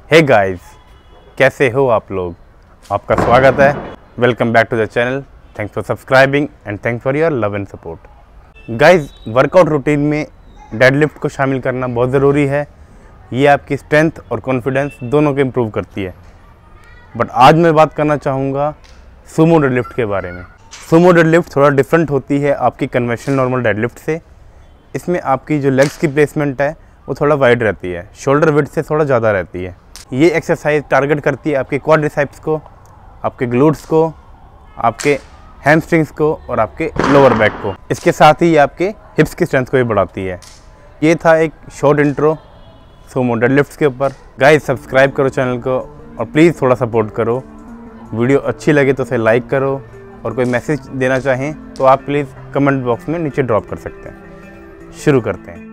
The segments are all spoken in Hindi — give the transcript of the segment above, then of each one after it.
हे गाइस, कैसे हो आप लोग। आपका स्वागत है। Welcome back to the channel. Thanks for subscribing and thanks for your love and support. Guys, workout routine में डेडलिफ्ट को शामिल करना बहुत ज़रूरी है। ये आपकी स्ट्रेंथ और कॉन्फिडेंस दोनों को इम्प्रूव करती है। बट आज मैं बात करना चाहूँगा सुमो डेडलिफ्ट के बारे में। सुमो डेडलिफ्ट थोड़ा डिफरेंट होती है आपकी कन्वेंशनल नॉर्मल डेडलिफ्ट से। इसमें आपकी जो लेग्स की प्लेसमेंट है वो थोड़ा वाइड रहती है, शोल्डर विड्थ से थोड़ा ज़्यादा रहती है। ये एक्सरसाइज टारगेट करती है आपके क्वाड्रिसेप्स को, आपके ग्लूट्स को, आपके हैमस्ट्रिंग्स को और आपके लोअर बैक को। इसके साथ ही ये आपके हिप्स की स्ट्रेंथ को भी बढ़ाती है। ये था एक शॉर्ट इंट्रो सुमो डेडलिफ्ट्स के ऊपर। गाइस, सब्सक्राइब करो चैनल को और प्लीज़ थोड़ा सपोर्ट करो। वीडियो अच्छी लगे तो उसे लाइक करो और कोई मैसेज देना चाहें तो आप प्लीज़ कमेंट बॉक्स में नीचे ड्रॉप कर सकते हैं। शुरू करते हैं।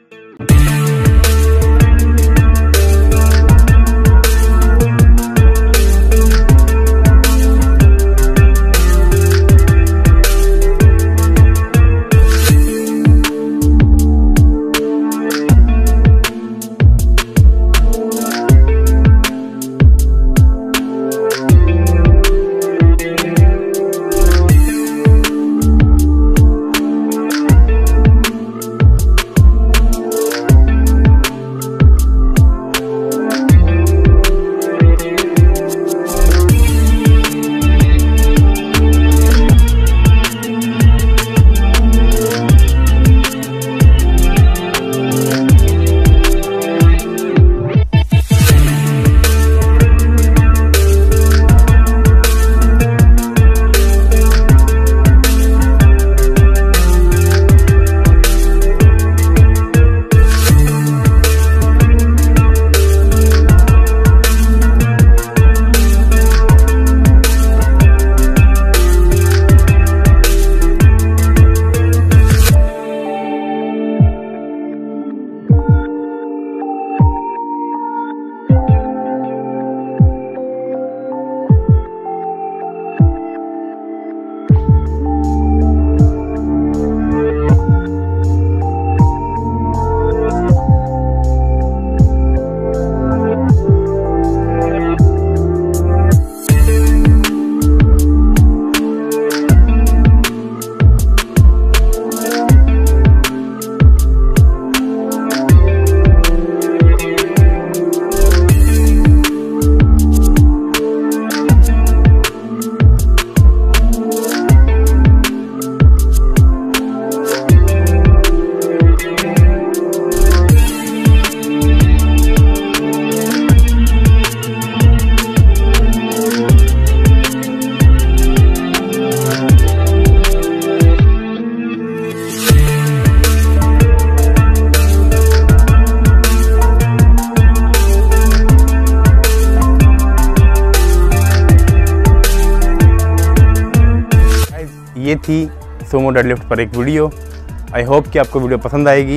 ये थी सुमो डेडलिफ्ट पर एक वीडियो। आई होप कि आपको वीडियो पसंद आएगी।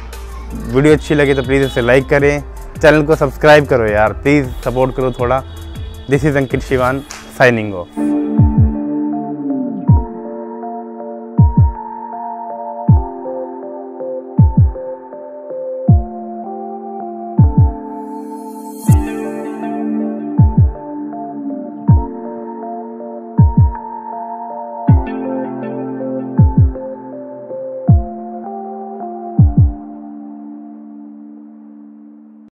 वीडियो अच्छी लगे तो प्लीज़ इसे लाइक करें, चैनल को सब्सक्राइब करो यार, प्लीज़ सपोर्ट करो थोड़ा। This is Ankit Shivan signing of.